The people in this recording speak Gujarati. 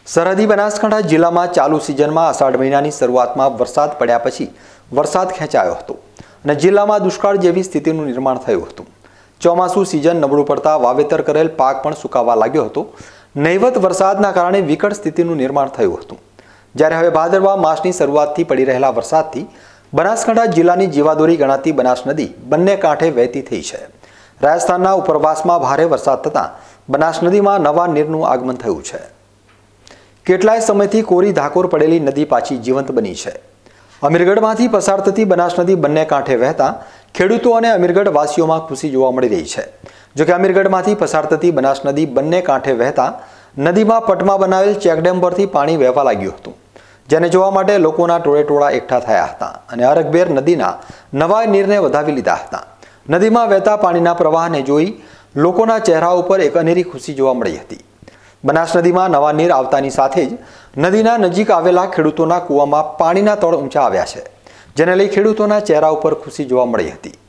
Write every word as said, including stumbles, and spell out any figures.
સરહદી બનાસકાંઠા જિલ્લામાં ચાલુ સિઝનમાં અષાઢ મહિનાની શરૂઆતમાં વરસાદ પડ્યા પછી વરસાદ ખેંચાયો હતો અને જિલ્લામાં દુષ્કાળ જેવી સ્થિતિનું નિર્માણ થયું હતું। ચોમાસુ સિઝન નબળું પડતા વાવેતર કરેલ પાક પણ સુકાવા લાગ્યો હતો। નહીવત વરસાદના કારણે વિકટ સ્થિતિનું નિર્માણ થયું હતું। જ્યારે હવે ભાદરવા માસની શરૂઆતથી પડી રહેલા વરસાદથી બનાસકાંઠા જિલ્લાની જીવાદોરી ગણાતી બનાસ નદી બંને કાંઠે વહેતી થઈ છે। રાજસ્થાનના ઉપરવાસમાં ભારે વરસાદ થતાં બનાસ નદીમાં નવા નીરનું આગમન થયું છે। કેટલાય સમયથી કોરી ધાકોર પડેલી નદી પાછી જીવંત બની છે। અમીરગઢમાંથી પસાર થતી બનાસ નદી બંને કાંઠે વહેતા ખેડૂતો અને અમીરગઢ વાસીઓમાં ખુશી જોવા મળી રહી છે। જોકે અમીરગઢમાંથી પસાર થતી બનાસ નદી બંને કાંઠે વહેતા નદીમાં પટમાં બનાવેલ ચેકડેમ પરથી પાણી વહેવા લાગ્યું હતું, જેને જોવા માટે લોકોના ટોળે ટોળા એકઠા થયા હતા અને અરગબેર નદીના નવા નીરને વધાવી લીધા હતા। નદીમાં વહેતા પાણીના પ્રવાહને જોઈ લોકોના ચહેરા ઉપર એક અનેરી ખુશી જોવા મળી હતી। બનાસ નદીમાં નવા નીર આવતાની સાથે જ નદીના નજીક આવેલા ખેડૂતોના કૂવામાં પાણીના તળ ઊંચા આવ્યા છે, જેને લઈ ખેડૂતોના ચહેરા ઉપર ખુશી જોવા મળી હતી।